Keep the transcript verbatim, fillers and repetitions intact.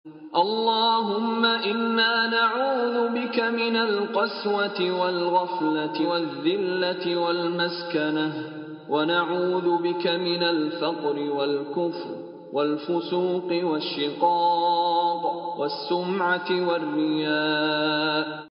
اللهم إنا نعوذ بك من القسوة والغفلة والذلة والمسكنة، ونعوذ بك من الفقر والكفر والفسوق والشقاق والسمعة والرياء.